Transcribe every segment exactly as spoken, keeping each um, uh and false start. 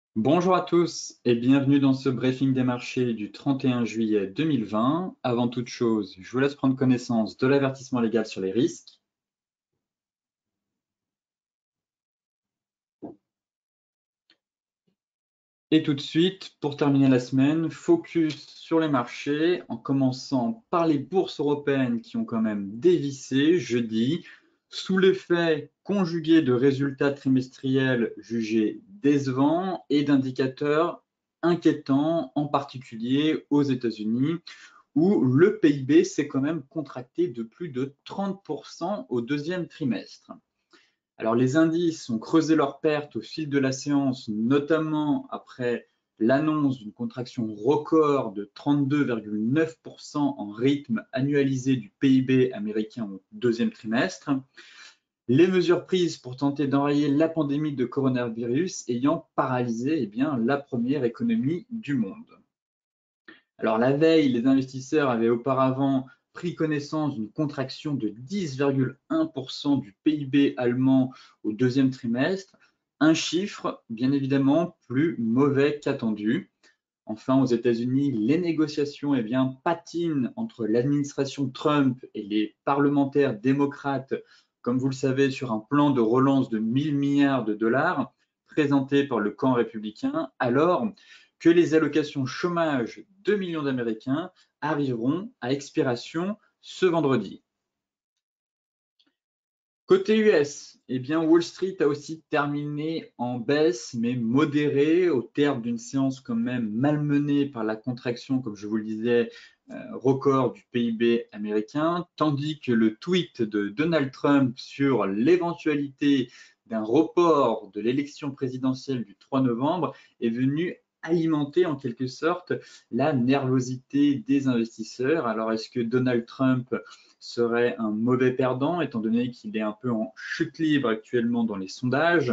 Bonjour à tous et bienvenue dans ce briefing des marchés du trente et un juillet deux mille vingt. Avant toute chose, je vous laisse prendre connaissance de l'avertissement légal sur les risques. Et tout de suite, pour terminer la semaine, focus sur les marchés en commençant par les bourses européennes qui ont quand même dévissé jeudi sous l'effet conjugué de résultats trimestriels jugés décevants et d'indicateurs inquiétants, en particulier aux États-Unis, où le P I B s'est quand même contracté de plus de trente pour cent au deuxième trimestre. Alors les indices ont creusé leurs pertes au fil de la séance, notamment après l'annonce d'une contraction record de trente-deux virgule neuf pour cent en rythme annualisé du P I B américain au deuxième trimestre. Les mesures prises pour tenter d'enrayer la pandémie de coronavirus ayant paralysé eh bien, la première économie du monde. Alors la veille, les investisseurs avaient auparavant pris connaissance d'une contraction de dix virgule un pour cent du P I B allemand au deuxième trimestre, un chiffre bien évidemment plus mauvais qu'attendu. Enfin, aux États-Unis, les négociations eh bien, patinent entre l'administration Trump et les parlementaires démocrates, comme vous le savez, sur un plan de relance de mille milliards de dollars présenté par le camp républicain, alors que les allocations chômage de millions d'Américains arriveront à expiration ce vendredi. Côté U S, eh bien Wall Street a aussi terminé en baisse, mais modérée, au terme d'une séance quand même malmenée par la contraction, comme je vous le disais, euh, record du P I B américain, tandis que le tweet de Donald Trump sur l'éventualité d'un report de l'élection présidentielle du trois novembre est venu alimenter en quelque sorte la nervosité des investisseurs. Alors, est-ce que Donald Trump serait un mauvais perdant, étant donné qu'il est un peu en chute libre actuellement dans les sondages?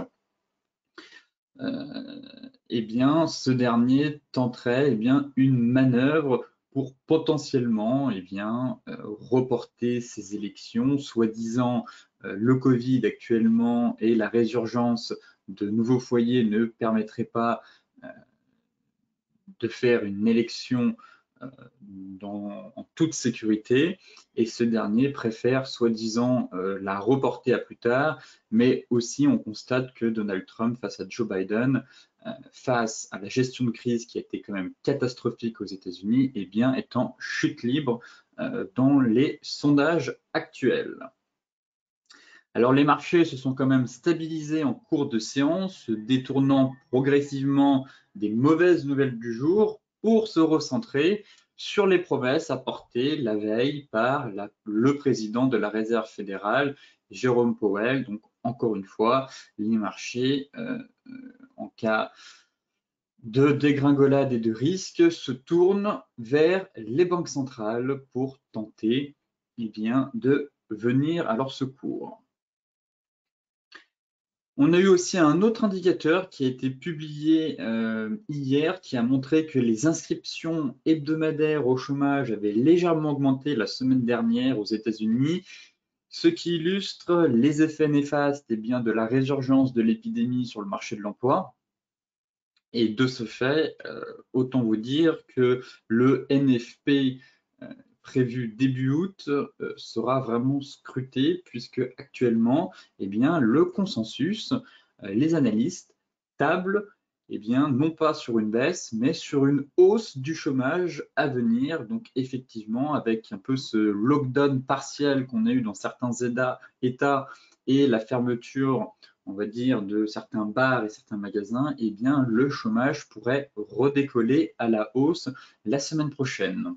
euh, eh bien, ce dernier tenterait eh bien, une manœuvre pour potentiellement eh bien, euh, reporter ces élections, soi-disant euh, le Covid actuellement et la résurgence de nouveaux foyers ne permettraient pas euh, de faire une élection euh, dans, en toute sécurité, et ce dernier préfère soi-disant euh, la reporter à plus tard, mais aussi on constate que Donald Trump face à Joe Biden, euh, face à la gestion de crise qui a été quand même catastrophique aux États-Unis, eh bien est en chute libre euh, dans les sondages actuels. Alors les marchés se sont quand même stabilisés en cours de séance, se détournant progressivement des mauvaises nouvelles du jour pour se recentrer sur les promesses apportées la veille par la, le président de la Réserve fédérale, Jérôme Powell. Donc encore une fois, les marchés, euh, en cas de dégringolade et de risque, se tournent vers les banques centrales pour tenter eh bien, de venir à leur secours. On a eu aussi un autre indicateur qui a été publié euh, hier qui a montré que les inscriptions hebdomadaires au chômage avaient légèrement augmenté la semaine dernière aux États-Unis, ce qui illustre les effets néfastes eh bien, de la résurgence de l'épidémie sur le marché de l'emploi. Et de ce fait, euh, autant vous dire que le N F P euh, prévu début août euh, sera vraiment scruté, puisque actuellement, eh bien, le consensus, euh, les analystes tablent eh bien, non pas sur une baisse, mais sur une hausse du chômage à venir. Donc effectivement, avec un peu ce lockdown partiel qu'on a eu dans certains États et la fermeture, on va dire, de certains bars et certains magasins, eh bien, le chômage pourrait redécoller à la hausse la semaine prochaine.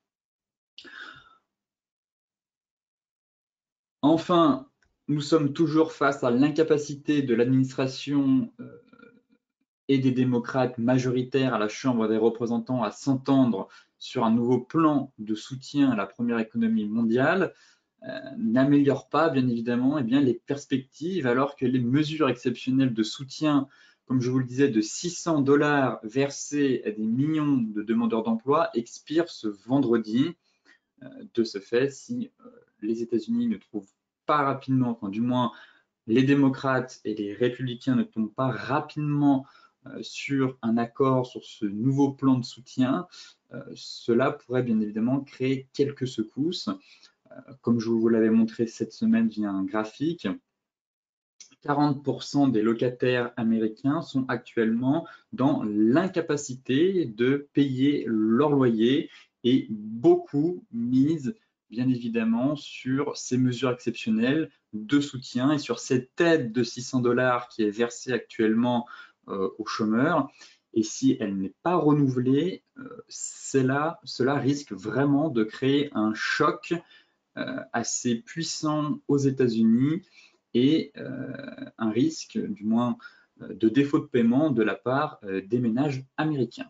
Enfin, nous sommes toujours face à l'incapacité de l'administration euh, et des démocrates majoritaires à la Chambre des représentants à s'entendre sur un nouveau plan de soutien à la première économie mondiale. Euh, n'améliore pas, bien évidemment, eh bien, les perspectives, alors que les mesures exceptionnelles de soutien, comme je vous le disais, de six cents dollars versés à des millions de demandeurs d'emploi, expirent ce vendredi. Euh, de ce fait, si euh, les États-Unis ne trouvent pas rapidement, enfin du moins les démocrates et les républicains ne tombent pas rapidement euh, sur un accord sur ce nouveau plan de soutien, euh, cela pourrait bien évidemment créer quelques secousses. Euh, comme je vous l'avais montré cette semaine via un graphique, quarante pour cent des locataires américains sont actuellement dans l'incapacité de payer leur loyer et beaucoup misent bien évidemment sur ces mesures exceptionnelles de soutien et sur cette aide de six cents dollars qui est versée actuellement euh, aux chômeurs. Et si elle n'est pas renouvelée, euh, cela, cela risque vraiment de créer un choc euh, assez puissant aux États-Unis et euh, un risque, du moins, de défaut de paiement de la part euh, des ménages américains.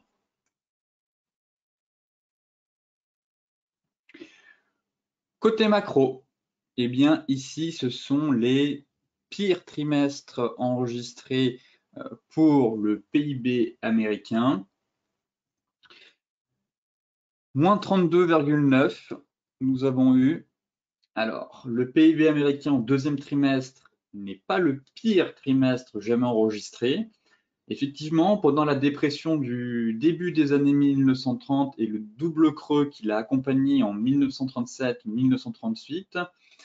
Côté macro, eh bien ici, ce sont les pires trimestres enregistrés euh, pour le P I B américain. Moins trente-deux virgule neuf, nous avons eu. Alors, le P I B américain au deuxième trimestre n'est pas le pire trimestre jamais enregistré. Effectivement, pendant la dépression du début des années mille neuf cent trente et le double creux qui l'a accompagné en mille neuf cent trente-sept mille neuf cent trente-huit,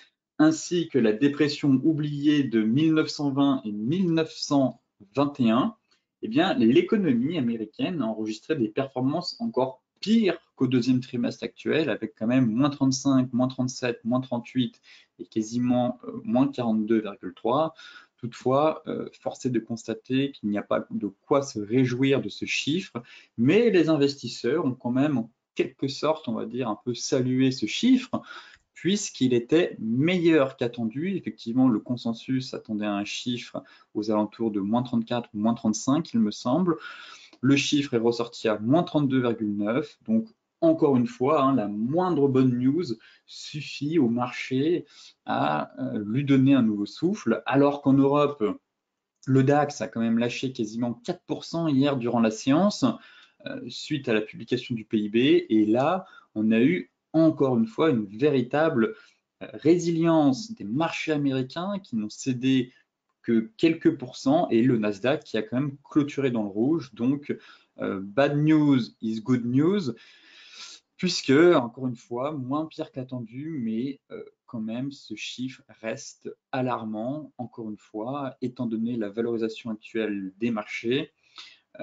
ainsi que la dépression oubliée de mille neuf cent vingt et mille neuf cent vingt et un, eh bien, l'économie américaine a enregistré des performances encore pires qu'au deuxième trimestre actuel, avec quand même moins trente-cinq, moins trente-sept, moins trente-huit et quasiment euh, moins quarante-deux virgule trois. Toutefois, euh, force est de constater qu'il n'y a pas de quoi se réjouir de ce chiffre, mais les investisseurs ont quand même en quelque sorte, on va dire, un peu salué ce chiffre, puisqu'il était meilleur qu'attendu. Effectivement, le consensus attendait un chiffre aux alentours de moins trente-quatre ou moins trente-cinq, il me semble. Le chiffre est ressorti à moins trente-deux virgule neuf, donc encore une fois, hein, la moindre bonne news suffit au marché à euh, lui donner un nouveau souffle, alors qu'en Europe, le DAX a quand même lâché quasiment quatre pour cent hier durant la séance, euh, suite à la publication du P I B, et là, on a eu encore une fois une véritable euh, résilience des marchés américains qui n'ont cédé que quelques pourcents, et le Nasdaq qui a quand même clôturé dans le rouge. Donc, euh, bad news is good news, puisque, encore une fois, moins pire qu'attendu, mais euh, quand même, ce chiffre reste alarmant, encore une fois, étant donné la valorisation actuelle des marchés, euh,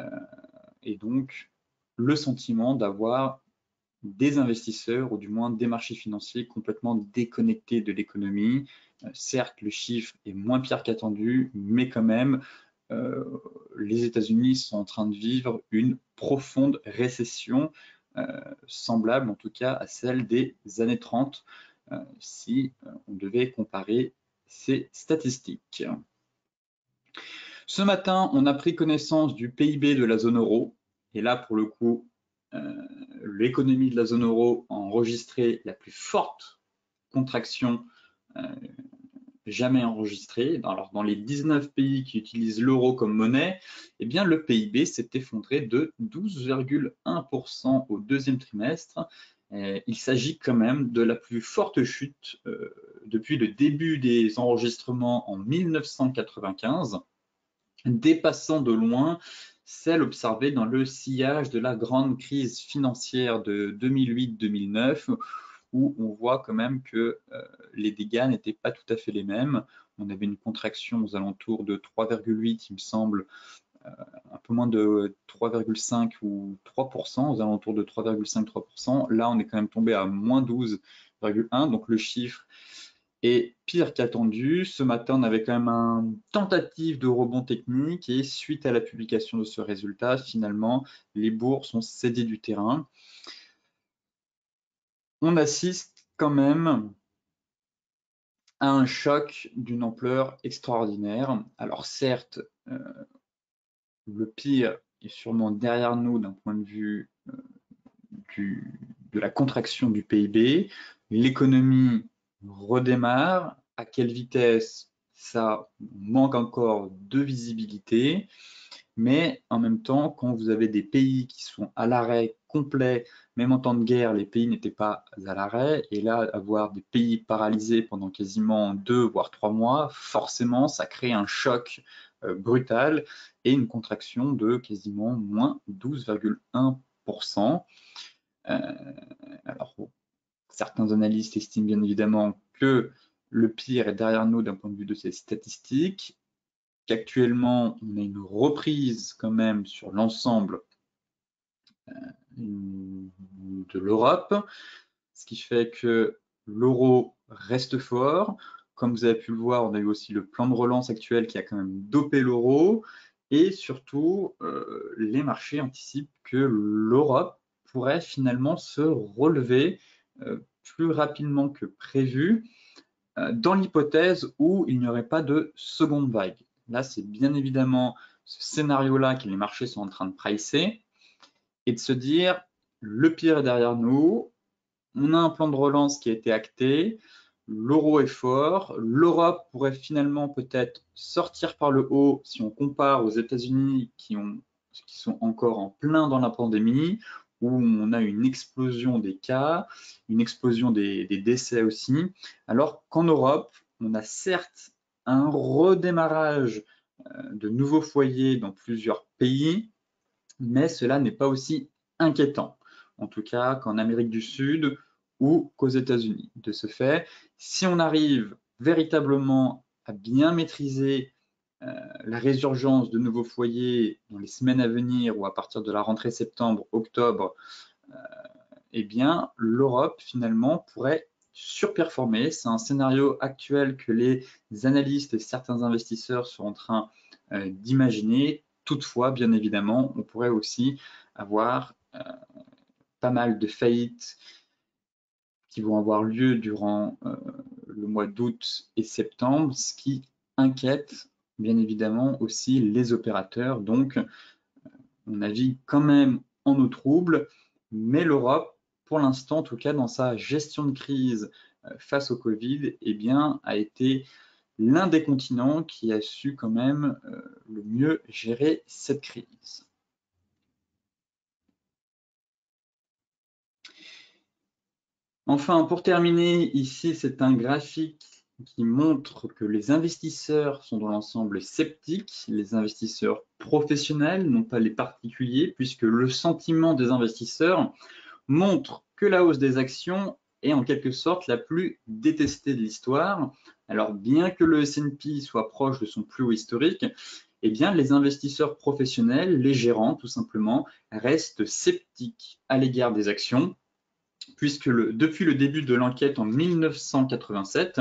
et donc le sentiment d'avoir des investisseurs, ou du moins des marchés financiers complètement déconnectés de l'économie. Euh, certes, le chiffre est moins pire qu'attendu, mais quand même, euh, les États-Unis sont en train de vivre une profonde récession, euh, semblable en tout cas à celle des années trente, euh, si euh, on devait comparer ces statistiques. Ce matin, on a pris connaissance du P I B de la zone euro, et là, pour le coup, euh, l'économie de la zone euro a enregistré la plus forte contraction euh, jamais enregistrée. Alors, dans les dix-neuf pays qui utilisent l'euro comme monnaie, eh bien, le P I B s'est effondré de douze virgule un pour cent au deuxième trimestre. Et il s'agit quand même de la plus forte chute euh, depuis le début des enregistrements en mille neuf cent quatre-vingt-quinze, dépassant de loin celle observée dans le sillage de la grande crise financière de deux mille huit deux mille neuf, où on voit quand même que euh, les dégâts n'étaient pas tout à fait les mêmes. On avait une contraction aux alentours de trois virgule huit, il me semble, euh, un peu moins de trois virgule cinq ou trois pour cent, aux alentours de trois virgule cinq trois pour cent. Là, on est quand même tombé à moins douze virgule un, donc le chiffre et pire qu'attendu. Ce matin, on avait quand même une tentative de rebond technique, et suite à la publication de ce résultat, finalement, les bourses ont cédé du terrain. On assiste quand même à un choc d'une ampleur extraordinaire. Alors certes, euh, le pire est sûrement derrière nous d'un point de vue euh, du, de la contraction du P I B. L'économie redémarre. À quelle vitesse? Ça manque encore de visibilité, mais en même temps, quand vous avez des pays qui sont à l'arrêt complet, même en temps de guerre, les pays n'étaient pas à l'arrêt, et là, avoir des pays paralysés pendant quasiment deux voire trois mois, forcément, ça crée un choc euh, brutale et une contraction de quasiment moins douze virgule un pour cent. Euh, alors, certains analystes estiment bien évidemment que le pire est derrière nous d'un point de vue de ces statistiques, qu'actuellement on a une reprise quand même sur l'ensemble euh, de l'Europe, ce qui fait que l'euro reste fort. Comme vous avez pu le voir, on a eu aussi le plan de relance actuel qui a quand même dopé l'euro, et surtout, euh, les marchés anticipent que l'Europe pourrait finalement se relever euh, plus rapidement que prévu, euh, dans l'hypothèse où il n'y aurait pas de seconde vague. Là, c'est bien évidemment ce scénario-là que les marchés sont en train de pricer, et de se dire, le pire est derrière nous, on a un plan de relance qui a été acté, l'euro est fort, l'Europe pourrait finalement peut-être sortir par le haut si on compare aux États-Unis qui, qui sont encore en plein dans la pandémie, où on a une explosion des cas, une explosion des, des décès aussi, alors qu'en Europe, on a certes un redémarrage de nouveaux foyers dans plusieurs pays, mais cela n'est pas aussi inquiétant, en tout cas qu'en Amérique du Sud ou qu'aux États-Unis. De ce fait, si on arrive véritablement à bien maîtriser euh, la résurgence de nouveaux foyers dans les semaines à venir ou à partir de la rentrée septembre-octobre, euh, eh bien, l'Europe finalement pourrait surperformer. C'est un scénario actuel que les analystes et certains investisseurs sont en train euh, d'imaginer. Toutefois, bien évidemment, on pourrait aussi avoir euh, pas mal de faillites qui vont avoir lieu durant euh, le mois d'août et septembre, ce qui inquiète bien évidemment aussi les opérateurs. Donc, on navigue quand même en eau trouble, mais l'Europe, pour l'instant, en tout cas dans sa gestion de crise euh, face au Covid, eh bien, a été l'un des continents qui a su quand même euh, le mieux gérer cette crise. Enfin, pour terminer, ici, c'est un graphique qui montre que les investisseurs sont dans l'ensemble sceptiques, les investisseurs professionnels, non pas les particuliers, puisque le sentiment des investisseurs montre que la hausse des actions est en quelque sorte la plus détestée de l'histoire. Alors, bien que le S and P soit proche de son plus haut historique, eh bien, les investisseurs professionnels, les gérants tout simplement, restent sceptiques à l'égard des actions, puisque le, depuis le début de l'enquête en mille neuf cent quatre-vingt-sept,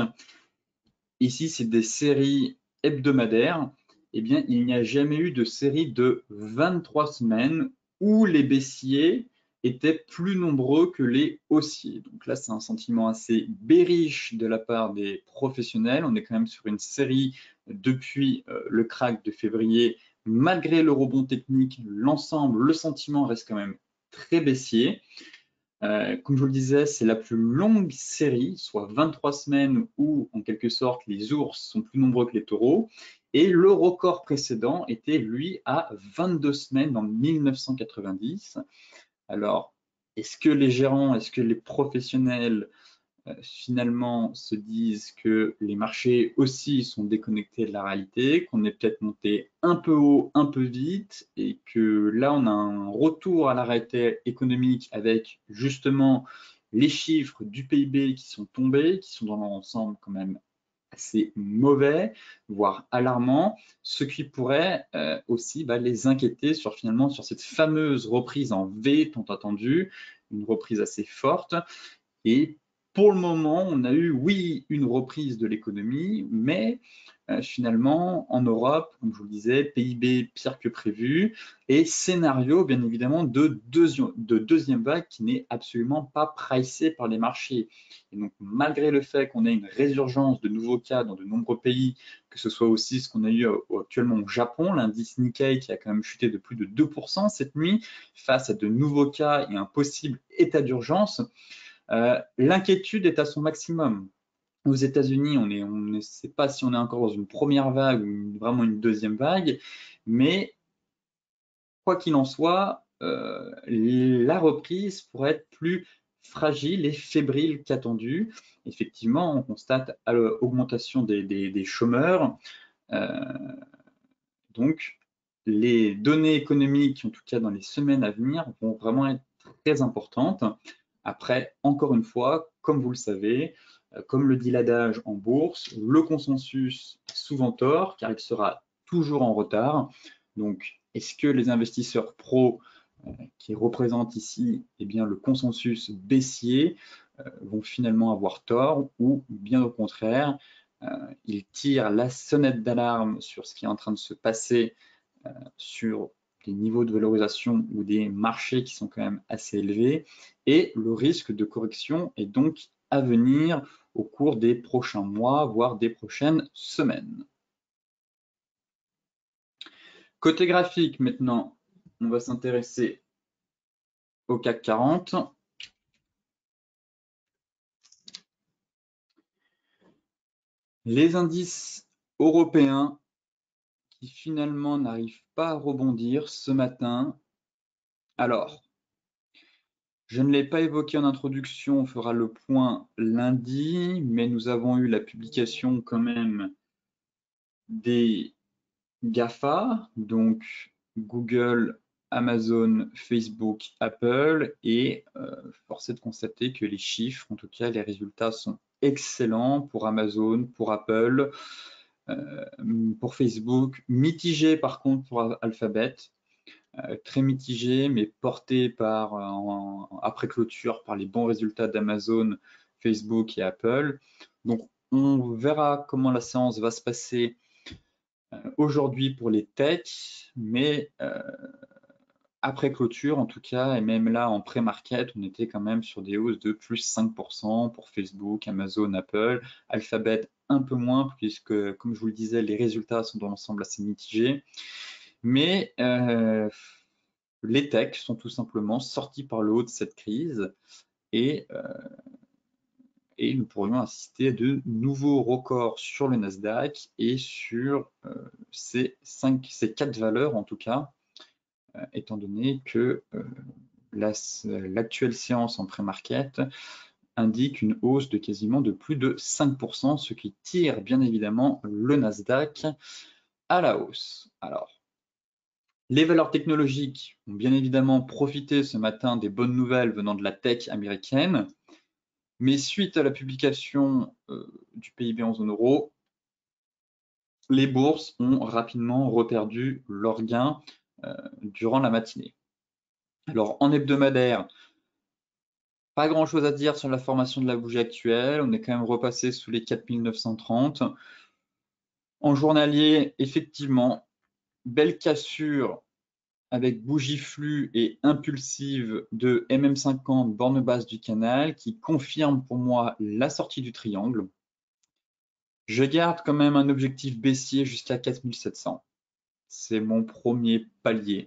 ici c'est des séries hebdomadaires, eh bien, il n'y a jamais eu de série de vingt-trois semaines où les baissiers étaient plus nombreux que les haussiers. Donc là, c'est un sentiment assez bearish de la part des professionnels. On est quand même sur une série depuis euh, le crack de février. Malgré le rebond technique, l'ensemble, le sentiment reste quand même très baissier. Euh, comme je vous le disais, c'est la plus longue série, soit vingt-trois semaines où, en quelque sorte, les ours sont plus nombreux que les taureaux. Et le record précédent était, lui, à vingt-deux semaines en mille neuf cent quatre-vingt-dix. Alors, est-ce que les gérants, est-ce que les professionnels euh, finalement se disent que les marchés aussi sont déconnectés de la réalité, qu'on est peut-être monté un peu haut, un peu vite, et que là on a un retour à la réalité économique avec justement les chiffres du P I B qui sont tombés, qui sont dans l'ensemble quand même assez mauvais, voire alarmants, ce qui pourrait euh, aussi bah, les inquiéter sur finalement sur cette fameuse reprise en V tant attendue, une reprise assez forte. Et pour le moment, on a eu, oui, une reprise de l'économie, mais euh, finalement, en Europe, comme je vous le disais, P I B pire que prévu, et scénario, bien évidemment, de, deuxi de deuxième vague qui n'est absolument pas pricé par les marchés. Et donc, malgré le fait qu'on ait une résurgence de nouveaux cas dans de nombreux pays, que ce soit aussi ce qu'on a eu actuellement au Japon, l'indice Nikkei qui a quand même chuté de plus de deux pour cent cette nuit, face à de nouveaux cas et un possible état d'urgence, Euh, l'inquiétude est à son maximum. Aux États-Unis, on est, on ne sait pas si on est encore dans une première vague ou une, vraiment une deuxième vague, mais quoi qu'il en soit, euh, la reprise pourrait être plus fragile et fébrile qu'attendue. Effectivement, on constate l'augmentation des, des, des chômeurs. Euh, Donc, les données économiques, en tout cas dans les semaines à venir, vont vraiment être très importantes. Après, encore une fois, comme vous le savez, comme le dit l'adage en bourse, le consensus a souvent tort car il sera toujours en retard. Donc, est-ce que les investisseurs pros euh, qui représentent ici eh bien, le consensus baissier euh, vont finalement avoir tort ou bien au contraire, euh, ils tirent la sonnette d'alarme sur ce qui est en train de se passer euh, sur des niveaux de valorisation ou des marchés qui sont quand même assez élevés et le risque de correction est donc à venir au cours des prochains mois, voire des prochaines semaines. Côté graphique, maintenant, on va s'intéresser au C A C quarante. Les indices européens qui finalement n'arrivent pas à rebondir ce matin. Alors, je ne l'ai pas évoqué en introduction, on fera le point lundi, mais nous avons eu la publication quand même des GAFA, donc Google, Amazon, Facebook, Apple, et euh, force est de constater que les chiffres, en tout cas les résultats sont excellents pour Amazon, pour Apple, euh, pour Facebook, mitigés par contre pour Alphabet. Euh, très mitigé, mais porté par, euh, en, après clôture par les bons résultats d'Amazon, Facebook et Apple. Donc, on verra comment la séance va se passer euh, aujourd'hui pour les techs, mais euh, après clôture, en tout cas, et même là en pré-market, on était quand même sur des hausses de plus cinq pour cent pour Facebook, Amazon, Apple, Alphabet un peu moins, puisque, comme je vous le disais, les résultats sont dans l'ensemble assez mitigés. Mais euh, les techs sont tout simplement sortis par le haut de cette crise et, euh, et nous pourrions assister à de nouveaux records sur le Nasdaq et sur euh, ces, cinq, ces quatre valeurs en tout cas, euh, étant donné que euh, l'actuelle la, séance en pré-market indique une hausse de quasiment de plus de cinq pour cent, ce qui tire bien évidemment le Nasdaq à la hausse. Alors, les valeurs technologiques ont bien évidemment profité ce matin des bonnes nouvelles venant de la tech américaine, mais suite à la publication euh, du P I B en zone euro, les bourses ont rapidement reperdu leurs gains euh, durant la matinée. Alors en hebdomadaire, pas grand chose à dire sur la formation de la bougie actuelle, on est quand même repassé sous les quatre mille neuf cent trente. En journalier, effectivement, belle cassure avec bougie flux et impulsive de M M cinquante, borne basse du canal, qui confirme pour moi la sortie du triangle. Je garde quand même un objectif baissier jusqu'à quatre mille sept cents. C'est mon premier palier.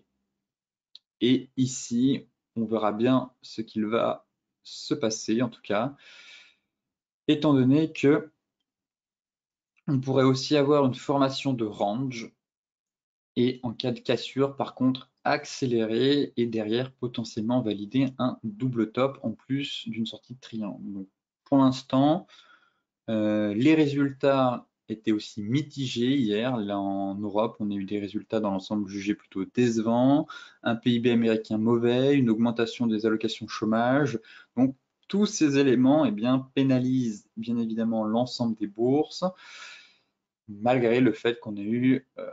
Et ici, on verra bien ce qu'il va se passer, en tout cas, étant donné que on pourrait aussi avoir une formation de range et en cas de cassure, par contre, accélérer et derrière potentiellement valider un double top en plus d'une sortie de triangle. Donc, pour l'instant, euh, les résultats étaient aussi mitigés hier. Là, en Europe, on a eu des résultats dans l'ensemble jugés plutôt décevants, un P I B américain mauvais, une augmentation des allocations chômage. Donc, tous ces éléments eh bien, pénalisent bien évidemment l'ensemble des bourses, malgré le fait qu'on ait eu euh,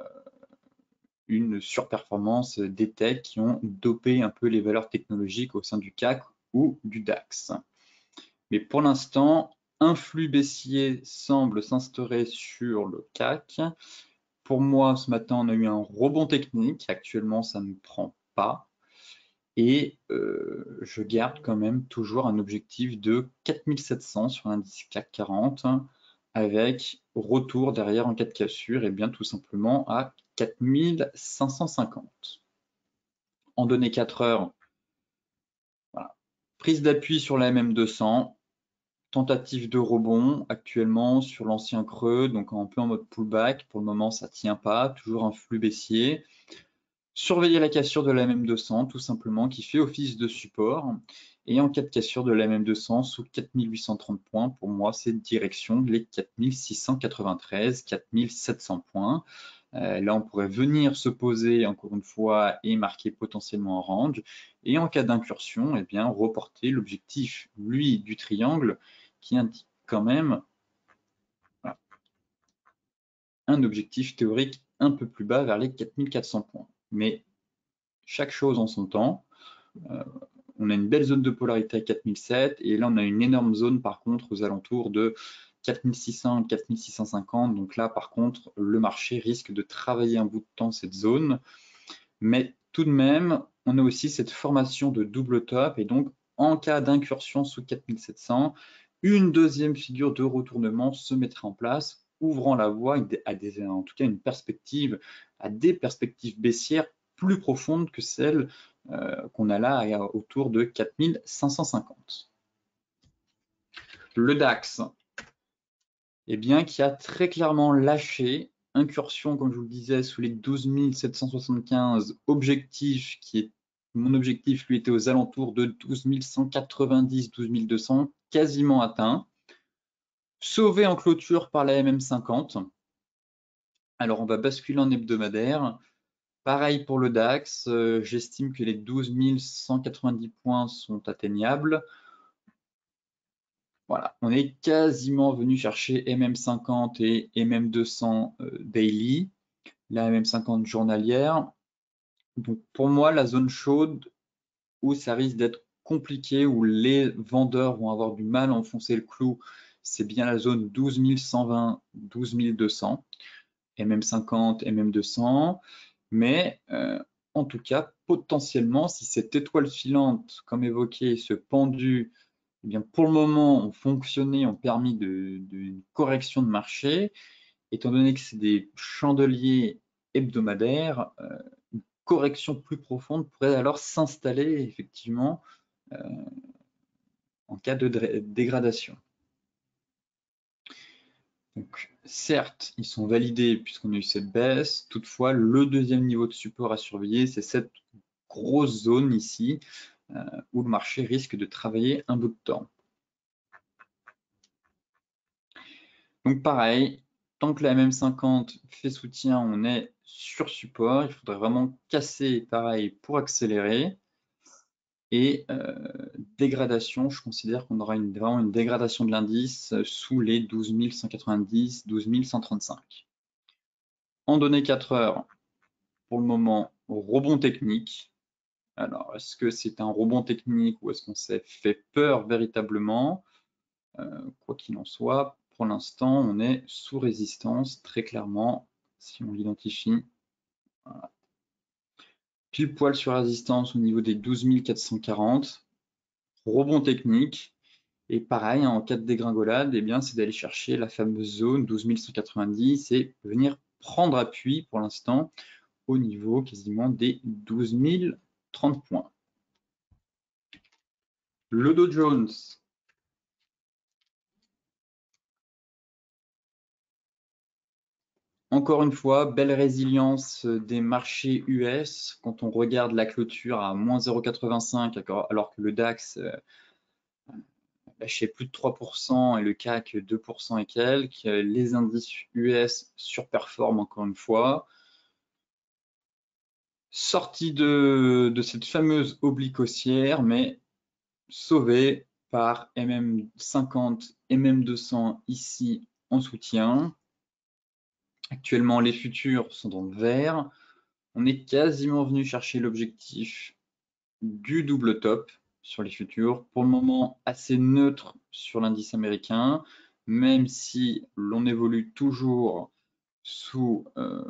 une surperformance des techs qui ont dopé un peu les valeurs technologiques au sein du C A C ou du DAX. Mais pour l'instant, un flux baissier semble s'instaurer sur le C A C. Pour moi, ce matin, on a eu un rebond technique. Actuellement, ça ne prend pas. Et euh, je garde quand même toujours un objectif de quatre mille sept cents sur l'indice C A C quarante, avec retour derrière en cas de cassure, et bien tout simplement à quatre mille cinq cent cinquante. En données quatre heures, voilà. Prise d'appui sur la M M deux cents, tentative de rebond actuellement sur l'ancien creux, donc un peu en mode pullback. Pour le moment, ça ne tient pas, toujours un flux baissier. Surveiller la cassure de la M M deux cents, tout simplement, qui fait office de support. Et en cas de cassure de la M M deux cents sous quatre mille huit cent trente points, pour moi, c'est direction les quatre mille six cent quatre-vingt-treize, quatre mille sept cents points. Euh, là, on pourrait venir se poser encore une fois et marquer potentiellement un range. Et en cas d'incursion, eh bien, reporter l'objectif, lui, du triangle, qui indique quand même voilà, un objectif théorique un peu plus bas vers les quatre mille quatre cents points. Mais chaque chose en son temps. Euh, on a une belle zone de polarité à quatre mille sept et là on a une énorme zone par contre aux alentours de quatre mille six cents, quatre mille six cent cinquante. Donc là par contre le marché risque de travailler un bout de temps cette zone, mais tout de même on a aussi cette formation de double top et donc en cas d'incursion sous quatre mille sept cents, une deuxième figure de retournement se mettra en place, ouvrant la voie à des, en tout cas une perspective, à des perspectives baissières plus profondes que celles euh, qu'on a là autour de quatre mille cinq cent cinquante. Le DAX, eh bien, qui a très clairement lâché, incursion, comme je vous le disais, sous les douze mille sept cent soixante-quinze, objectif qui est, mon objectif lui était aux alentours de douze mille cent quatre-vingt-dix, douze mille deux cents, quasiment atteint, sauvé en clôture par la M M cinquante. Alors on va basculer en hebdomadaire. Pareil pour le DAX, euh, j'estime que les douze mille cent quatre-vingt-dix points sont atteignables. Voilà, on est quasiment venu chercher M M cinquante et M M deux cents euh, daily, la M M cinquante journalière. Donc pour moi, la zone chaude où ça risque d'être compliqué, où les vendeurs vont avoir du mal à enfoncer le clou, c'est bien la zone douze mille cent vingt, douze mille deux cents, M M cinquante, M M deux cents. Mais euh, en tout cas, potentiellement, si cette étoile filante, comme évoqué, ce pendu, eh bien, pour le moment, ont fonctionné, ont permis de, de, une correction de marché, étant donné que c'est des chandeliers hebdomadaires, euh, une correction plus profonde pourrait alors s'installer effectivement euh, en cas de dégradation. Donc, certes, ils sont validés puisqu'on a eu cette baisse. Toutefois, le deuxième niveau de support à surveiller, c'est cette grosse zone ici euh, où le marché risque de travailler un bout de temps. Donc pareil, tant que la M M cinquante fait soutien, on est sur support. Il faudrait vraiment casser pareil pour accélérer. Et euh, dégradation, je considère qu'on aura une, vraiment une dégradation de l'indice sous les douze mille cent quatre-vingt-dix, douze mille cent trente-cinq. En données quatre heures, pour le moment, rebond technique. Alors, est-ce que c'est un rebond technique ou est-ce qu'on s'est fait peur véritablement? euh, Quoi qu'il en soit, pour l'instant, on est sous résistance, très clairement, si on l'identifie. Voilà. Pile poil sur résistance au niveau des douze mille quatre cent quarante. Rebond technique. Et pareil, en cas de dégringolade, eh bien, c'est d'aller chercher la fameuse zone douze mille cent quatre-vingt-dix et venir prendre appui pour l'instant au niveau quasiment des douze mille trente points. Le Dow Jones. Encore une fois, belle résilience des marchés U S. Quand on regarde la clôture à moins zéro virgule quatre-vingt-cinq, alors que le DAX lâchait plus de trois pour cent et le C A C deux pour cent et quelques, les indices U S surperforment encore une fois. Sorti de, de cette fameuse oblique haussière, mais sauvé par M M cinquante, M M deux cents ici en soutien. Actuellement, les futurs sont dans le vert. On est quasiment venu chercher l'objectif du double top sur les futurs. Pour le moment, assez neutre sur l'indice américain, même si l'on évolue toujours sous euh,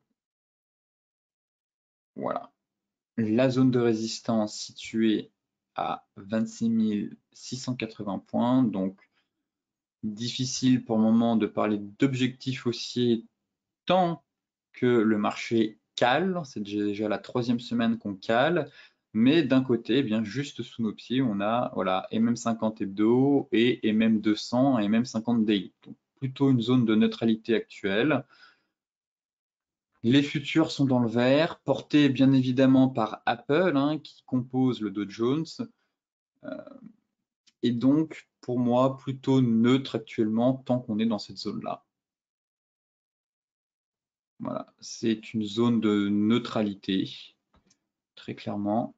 voilà, la zone de résistance située à vingt-six mille six cent quatre-vingts points. Donc, difficile pour le moment de parler d'objectifs haussiers tant que le marché cale. C'est déjà la troisième semaine qu'on cale. Mais d'un côté, eh bien juste sous nos pieds, on a voilà, M M cinquante hebdo et M M deux cents et M M cinquante daily. Donc, plutôt une zone de neutralité actuelle. Les futurs sont dans le vert, portés bien évidemment par Apple, hein, qui compose le Dow Jones. Euh, et donc, pour moi, plutôt neutre actuellement tant qu'on est dans cette zone-là. Voilà, c'est une zone de neutralité, très clairement.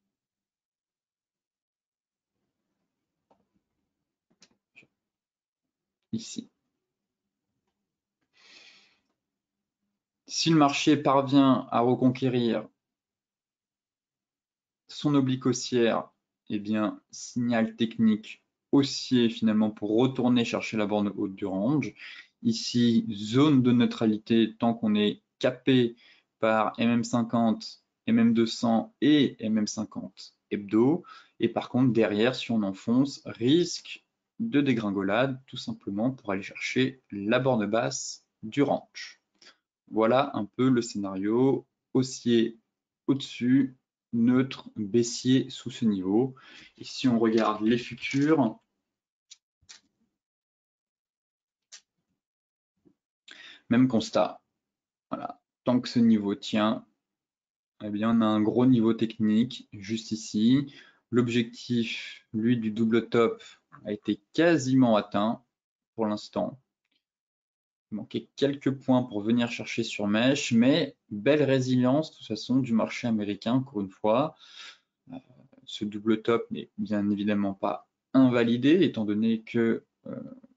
Ici. Si le marché parvient à reconquérir son oblique haussière, eh bien, signal technique haussier finalement pour retourner chercher la borne haute du range. Ici, zone de neutralité tant qu'on est capé par M M cinquante, M M deux cents et M M cinquante hebdo. Et par contre, derrière, si on enfonce, risque de dégringolade, tout simplement pour aller chercher la borne basse du range. Voilà un peu le scénario haussier au-dessus, neutre, baissier sous ce niveau. Et si on regarde les futurs, même constat. Voilà. Tant que ce niveau tient, eh bien, on a un gros niveau technique juste ici. L'objectif, lui, du double top a été quasiment atteint pour l'instant. Il manquait quelques points pour venir chercher sur mèche, mais belle résilience de toute façon du marché américain, encore une fois. Ce double top n'est bien évidemment pas invalidé, étant donné que euh,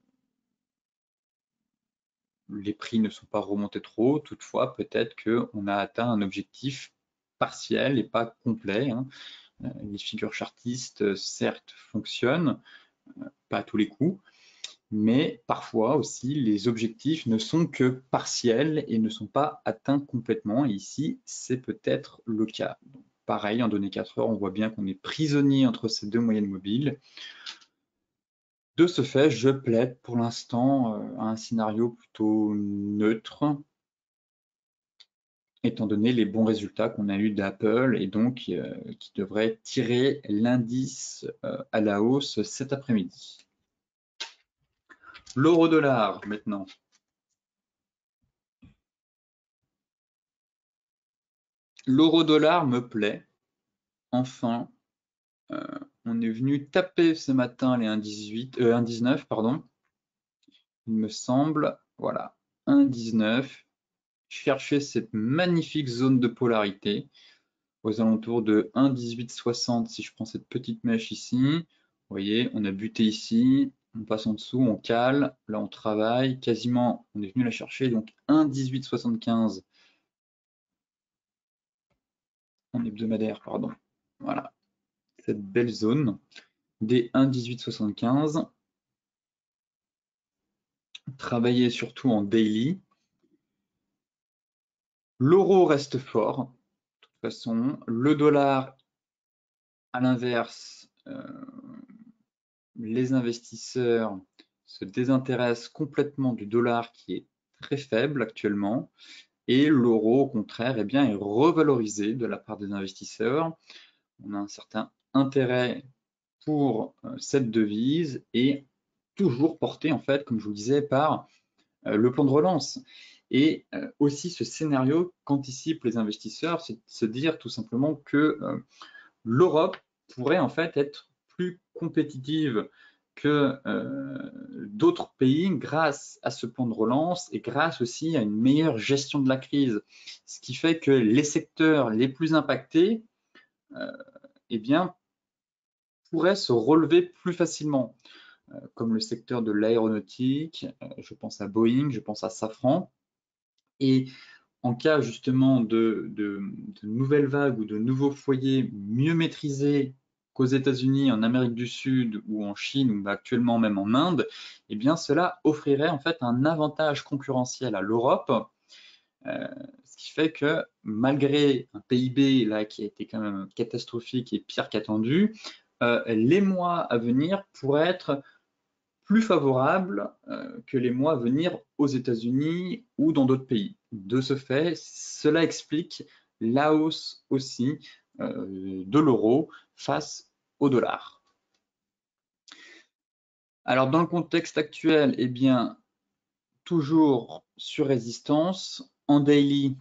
les prix ne sont pas remontés trop. Toutefois, peut-être qu'on a atteint un objectif partiel et pas complet. Hein. Les figures chartistes, certes, fonctionnent, pas à tous les coups, mais parfois aussi, les objectifs ne sont que partiels et ne sont pas atteints complètement. Et ici, c'est peut-être le cas. Donc, pareil, en données quatre heures, on voit bien qu'on est prisonnier entre ces deux moyennes mobiles. De ce fait, je plaide pour l'instant euh, à un scénario plutôt neutre, étant donné les bons résultats qu'on a eus d'Apple et donc euh, qui devrait tirer l'indice euh, à la hausse cet après-midi. L'euro-dollar maintenant. L'euro-dollar me plaît. Enfin, euh, on est venu taper ce matin les un virgule dix-huit, euh, un virgule dix-neuf, pardon. Il me semble, voilà, un virgule dix-neuf. Chercher cette magnifique zone de polarité aux alentours de un virgule dix-huit soixante si je prends cette petite mèche ici. Vous voyez, on a buté ici, on passe en dessous, on cale, là on travaille, quasiment, on est venu la chercher, donc un virgule dix-huit soixante-quinze en hebdomadaire, pardon. Voilà, cette belle zone des un virgule dix-huit soixante-quinze. Travailler surtout en daily. L'euro reste fort, de toute façon. Le dollar, à l'inverse, euh, les investisseurs se désintéressent complètement du dollar qui est très faible actuellement et l'euro au contraire eh bien, est revalorisé de la part des investisseurs. On a un certain intérêt pour euh, cette devise et toujours porté en fait, comme je vous le disais, par euh, le plan de relance. Et euh, aussi ce scénario qu'anticipent les investisseurs, c'est de se dire tout simplement que euh, l'Europe pourrait en fait être plus compétitive que euh, d'autres pays grâce à ce plan de relance et grâce aussi à une meilleure gestion de la crise. Ce qui fait que les secteurs les plus impactés euh, eh bien, pourraient se relever plus facilement, euh, comme le secteur de l'aéronautique, euh, je pense à Boeing, je pense à Safran. Et en cas justement de, de, de nouvelles vagues ou de nouveaux foyers mieux maîtrisés qu'aux États-Unis, en Amérique du Sud ou en Chine ou actuellement même en Inde, eh bien cela offrirait en fait un avantage concurrentiel à l'Europe, euh, ce qui fait que malgré un P I B là qui a été quand même catastrophique et pire qu'attendu, euh, les mois à venir pourraient être plus favorable euh, que les mois à venir aux États-Unis ou dans d'autres pays. De ce fait, cela explique la hausse aussi euh, de l'euro face au dollar. Alors dans le contexte actuel, eh bien, toujours sur résistance, en daily,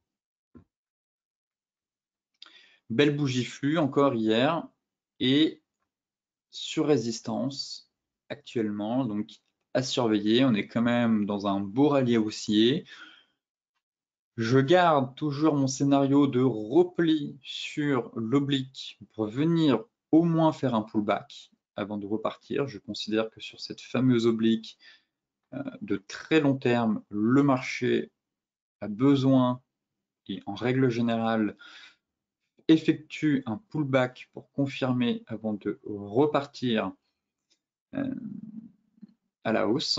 belle bougie flux encore hier, et sur résistance actuellement, donc à surveiller, on est quand même dans un beau rallye haussier. Je garde toujours mon scénario de repli sur l'oblique pour venir au moins faire un pullback avant de repartir. Je considère que sur cette fameuse oblique euh, de très long terme, le marché a besoin, et en règle générale, effectue un pullback pour confirmer avant de repartir euh, à la hausse.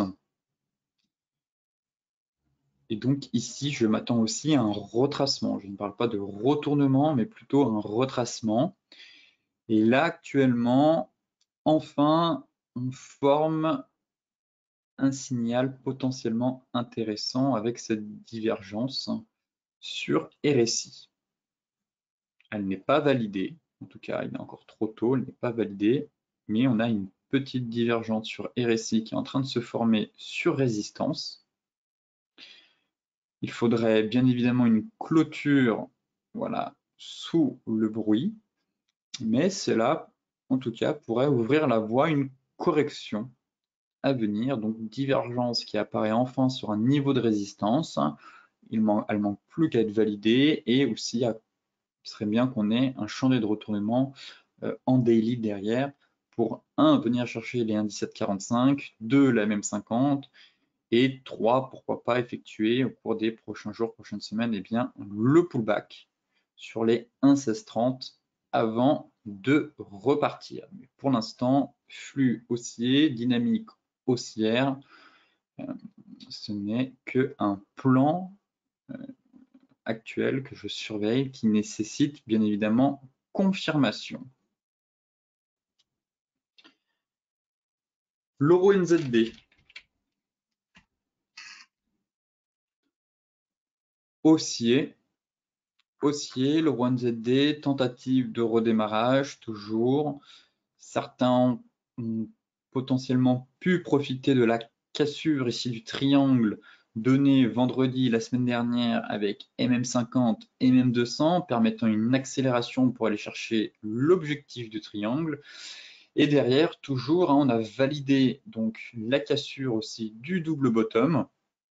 Et donc ici, je m'attends aussi à un retracement. Je ne parle pas de retournement, mais plutôt un retracement. Et là, actuellement, enfin, on forme un signal potentiellement intéressant avec cette divergence sur R S I. Elle n'est pas validée, en tout cas, il est encore trop tôt, elle n'est pas validée, mais on a une petite divergence sur R S I qui est en train de se former sur résistance. Il faudrait bien évidemment une clôture, voilà, sous le bruit, mais cela, en tout cas, pourrait ouvrir la voie à une correction à venir, donc divergence qui apparaît enfin sur un niveau de résistance. Il man elle manque plus qu'à être validée et aussi, il serait bien qu'on ait un chantier de retournement euh, en daily derrière pour un, venir chercher les un virgule dix-sept quarante-cinq, deux, la même cinquante, et trois, pourquoi pas effectuer au cours des prochains jours, prochaines semaines, eh bien, le pullback sur les un virgule seize trente avant de repartir. Mais pour l'instant, flux haussier, dynamique haussière, euh, ce n'est qu'un plan euh, actuel que je surveille qui nécessite bien évidemment confirmation. L'euro N Z D. Haussier, haussier, l'euro N Z D, tentative de redémarrage toujours. Certains ont potentiellement pu profiter de la cassure ici du triangle donné vendredi la semaine dernière avec M M cinquante et M M deux cents, permettant une accélération pour aller chercher l'objectif du triangle. Et derrière, toujours, hein, on a validé donc la cassure aussi du double bottom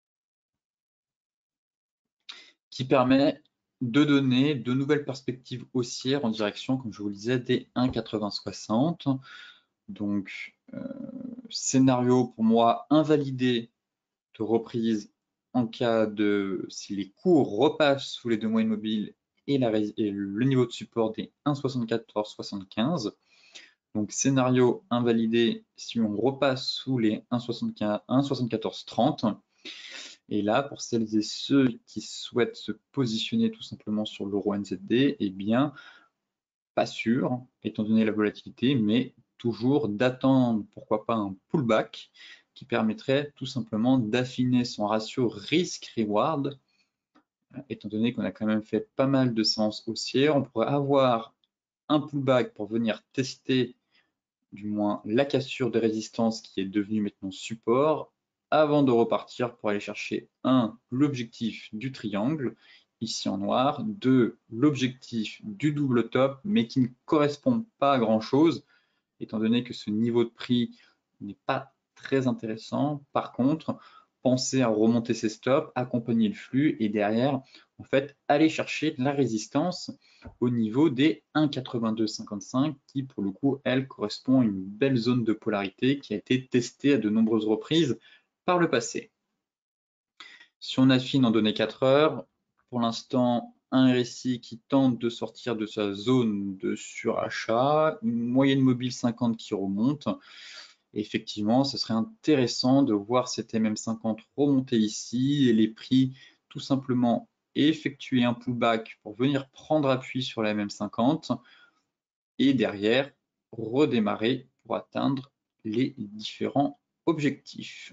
qui permet de donner de nouvelles perspectives haussières en direction, comme je vous le disais, des un virgule quatre-vingts soixante. Donc, euh, scénario pour moi invalidé de reprise en cas de si les cours repassent sous les deux moyennes mobiles et, la, et le niveau de support des un virgule soixante-quatorze soixante-quinze. Donc, scénario invalidé si on repasse sous les un virgule soixante-quatorze trente. Et là, pour celles et ceux qui souhaitent se positionner tout simplement sur l'euro N Z D, eh bien, pas sûr, étant donné la volatilité, mais toujours d'attendre, pourquoi pas, un pullback qui permettrait tout simplement d'affiner son ratio risque-reward, étant donné qu'on a quand même fait pas mal de séances haussières. On pourrait avoir un pullback pour venir tester du moins la cassure de résistance qui est devenue maintenant support, avant de repartir pour aller chercher un, l'objectif du triangle, ici en noir, deux, l'objectif du double top, mais qui ne correspond pas à grand chose, étant donné que ce niveau de prix n'est pas très intéressant. Par contre, pensez à remonter ses stops, accompagner le flux et derrière, en fait, aller chercher de la résistance au niveau des un virgule quatre-vingt-deux cinquante-cinq qui, pour le coup, elle, correspond à une belle zone de polarité qui a été testée à de nombreuses reprises par le passé. Si on affine en données quatre heures, pour l'instant, un R S I qui tente de sortir de sa zone de surachat, une moyenne mobile cinquante qui remonte. Et effectivement, ce serait intéressant de voir cet M M cinquante remonter ici et les prix tout simplement effectuer un pullback pour venir prendre appui sur la M M cinquante et derrière redémarrer pour atteindre les différents objectifs.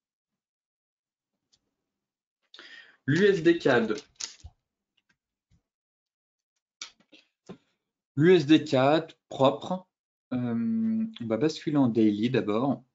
L'U S D C A D. L'U S D C A D propre, euh, on va basculer en daily d'abord.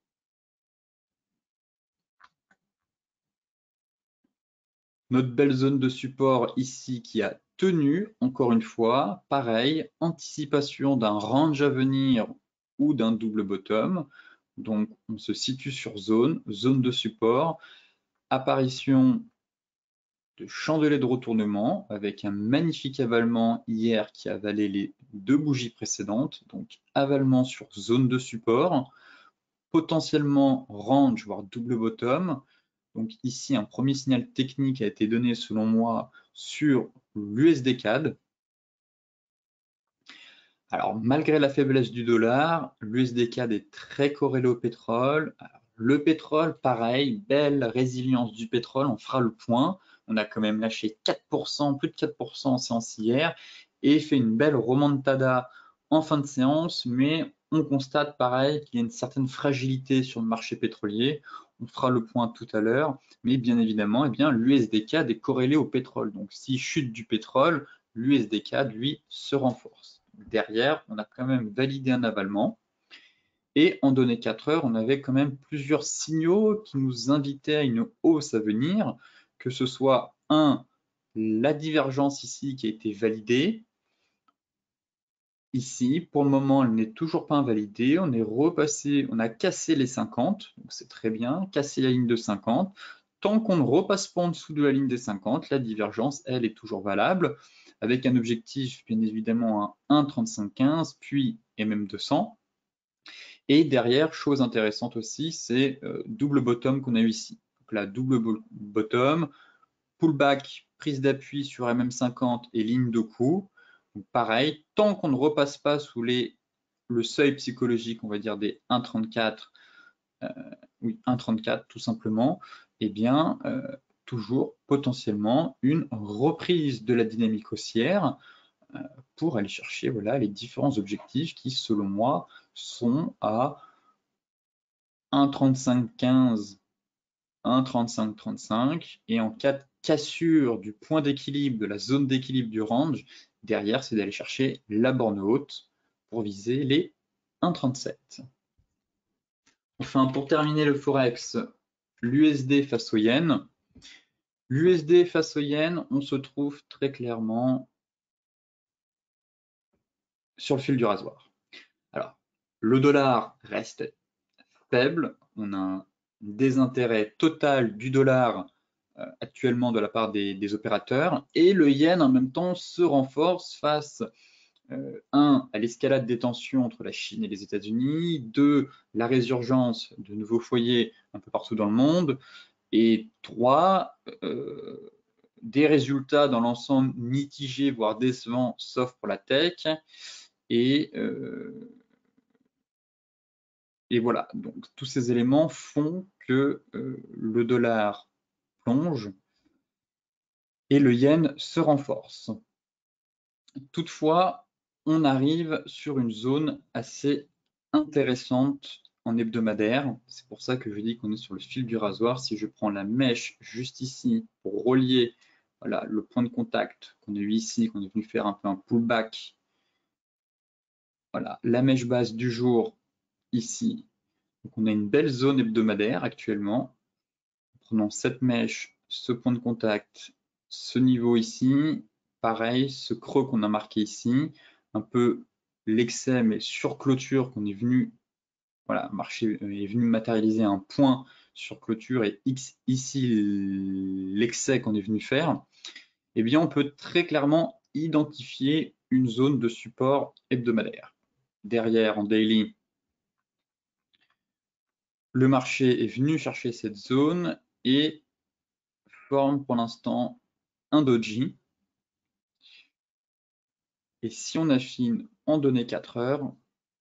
Notre belle zone de support ici qui a tenu, encore une fois, pareil, anticipation d'un range à venir ou d'un double bottom. Donc, on se situe sur zone, zone de support, apparition de chandelier de retournement avec un magnifique avalement hier qui a avalé les deux bougies précédentes, donc avalement sur zone de support, potentiellement range, voire double bottom. Donc ici, un premier signal technique a été donné selon moi sur l'U S D C A D. Alors, malgré la faiblesse du dollar, l'U S D C A D est très corrélé au pétrole. Alors, le pétrole, pareil, belle résilience du pétrole, on fera le point. On a quand même lâché quatre pour cent, plus de quatre pour cent en séance hier et fait une belle remontada en fin de séance, mais on constate pareil qu'il y a une certaine fragilité sur le marché pétrolier. On fera le point tout à l'heure, mais bien évidemment, eh bien, l'U S D C A D est corrélé au pétrole. Donc, si chute du pétrole, l'U S D C A D, lui, se renforce. Derrière, on a quand même validé un avalement. Et en données quatre heures, on avait quand même plusieurs signaux qui nous invitaient à une hausse à venir, que ce soit, un, la divergence ici qui a été validée. Ici, pour le moment, elle n'est toujours pas invalidée. On est repassé, on a cassé les cinquante, donc c'est très bien, cassé la ligne de cinquante. Tant qu'on ne repasse pas en dessous de la ligne des cinquante, la divergence, elle, est toujours valable, avec un objectif, bien évidemment, à un virgule trente-cinq quinze, puis et même deux cents. Et derrière, chose intéressante aussi, c'est euh, double bottom qu'on a eu ici. Donc là, double bottom, pullback, prise d'appui sur M M cinquante et ligne de coup. Donc pareil, tant qu'on ne repasse pas sous les, le seuil psychologique, on va dire des un virgule trente-quatre, euh, oui, un virgule trente-quatre tout simplement, eh bien, euh, toujours potentiellement une reprise de la dynamique haussière euh, pour aller chercher voilà, les différents objectifs qui, selon moi, sont à un virgule trente-cinq quinze, un virgule trente-cinq trente-cinq, et en cas de cassure du point d'équilibre, de la zone d'équilibre du range, derrière, c'est d'aller chercher la borne haute pour viser les un virgule trente-sept. Enfin, pour terminer le Forex, l'U S D face au Yen. L'U S D face au Yen, on se trouve très clairement sur le fil du rasoir. Alors, le dollar reste faible, on a un désintérêt total du dollar euh, actuellement de la part des, des opérateurs, et le yen en même temps se renforce face euh, un, à l'escalade des tensions entre la Chine et les États-Unis, deux, la résurgence de nouveaux foyers un peu partout dans le monde, et trois, euh, des résultats dans l'ensemble mitigés, voire décevants, sauf pour la tech, et euh, Et voilà, donc tous ces éléments font que euh, le dollar plonge et le yen se renforce. Toutefois, on arrive sur une zone assez intéressante en hebdomadaire. C'est pour ça que je dis qu'on est sur le fil du rasoir. Si je prends la mèche juste ici pour relier voilà, le point de contact qu'on a eu ici, qu'on est venu faire un peu un pullback, voilà, la mèche basse du jour ici. Donc on a une belle zone hebdomadaire actuellement. Prenons cette mèche, ce point de contact, ce niveau ici, pareil, ce creux qu'on a marqué ici, un peu l'excès mais sur clôture qu'on est venu, voilà, marcher, est venu matérialiser un point sur clôture et X ici l'excès qu'on est venu faire, eh bien on peut très clairement identifier une zone de support hebdomadaire. Derrière en daily, le marché est venu chercher cette zone et forme pour l'instant un doji. Et si on affine en données quatre heures,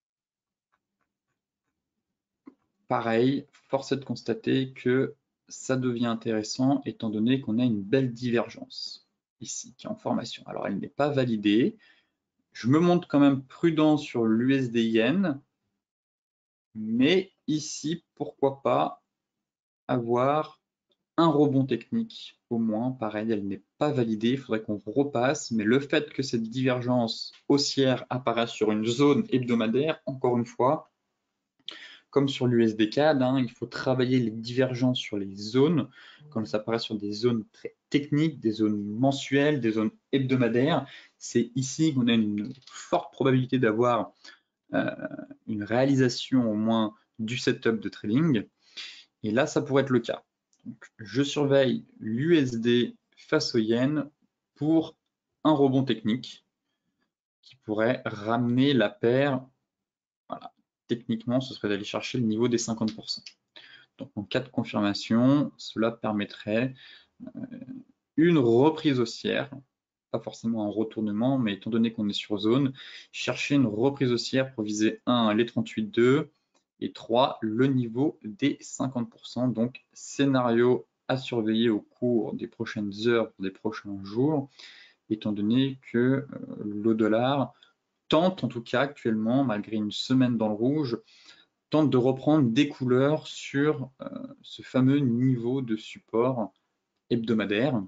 pareil, force est de constater que ça devient intéressant étant donné qu'on a une belle divergence ici qui est en formation. Alors elle n'est pas validée. Je me montre quand même prudent sur l'U S D yen, mais ici, pourquoi pas avoir un rebond technique au moins. Pareil, elle n'est pas validée, il faudrait qu'on repasse, mais le fait que cette divergence haussière apparaisse sur une zone hebdomadaire, encore une fois, comme sur l'U S D C A D, hein, il faut travailler les divergences sur les zones, quand ça apparaît sur des zones très techniques, des zones mensuelles, des zones hebdomadaires. C'est ici qu'on a une forte probabilité d'avoir euh, une réalisation au moins du setup de trading. Et là, ça pourrait être le cas. Donc, je surveille l'U S D face au yen pour un rebond technique qui pourrait ramener la paire. Voilà. Techniquement, ce serait d'aller chercher le niveau des cinquante pour cent. Donc en cas de confirmation, cela permettrait euh, une reprise haussière, pas forcément un retournement, mais étant donné qu'on est sur zone, chercher une reprise haussière pour viser un les trente-huit virgule deux et trois le niveau des cinquante pour cent. Donc scénario à surveiller au cours des prochaines heures, des prochains jours, étant donné que euh, le dollar tente en tout cas actuellement, malgré une semaine dans le rouge, tente de reprendre des couleurs sur euh, ce fameux niveau de support hebdomadaire,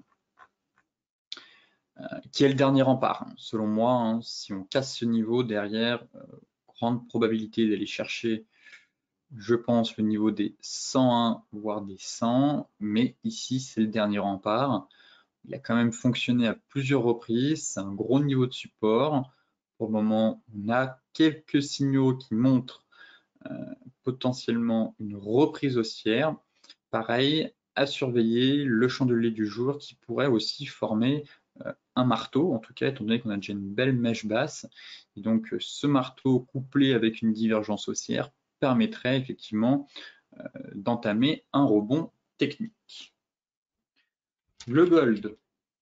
euh, qui est le dernier rempart. Selon moi, hein, si on casse ce niveau derrière, euh, grande probabilité d'aller chercher, je pense, le niveau des cent un, voire des cent, mais ici, c'est le dernier rempart. Il a quand même fonctionné à plusieurs reprises, c'est un gros niveau de support. Pour le moment, on a quelques signaux qui montrent euh, potentiellement une reprise haussière. Pareil, à surveiller le chandelier du jour qui pourrait aussi former euh, un marteau, en tout cas, étant donné qu'on a déjà une belle mèche basse. Et donc, ce marteau couplé avec une divergence haussière permettrait effectivement euh, d'entamer un rebond technique. Le gold.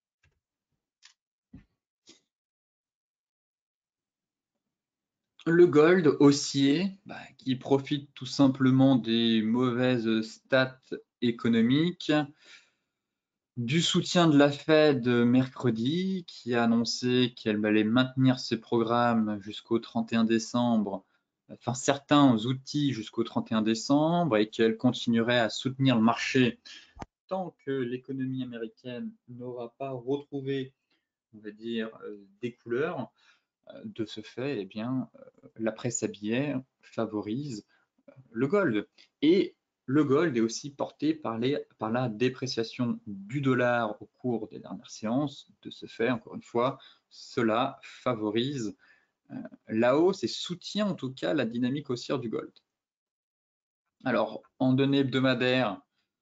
Le gold haussier, bah, qui profite tout simplement des mauvaises stats économiques, du soutien de la Fed mercredi, qui a annoncé qu'elle allait maintenir ses programmes jusqu'au trente et un décembre, enfin certains outils jusqu'au trente et un décembre, et qu'elle continuerait à soutenir le marché tant que l'économie américaine n'aura pas retrouvé, on va dire, des couleurs. De ce fait, eh bien, la presse abilière favorise le gold. Et le gold est aussi porté par, les, par la dépréciation du dollar au cours des dernières séances. De ce fait, encore une fois, cela favorise euh, la hausse et soutient en tout cas la dynamique haussière du gold. Alors, en données hebdomadaires,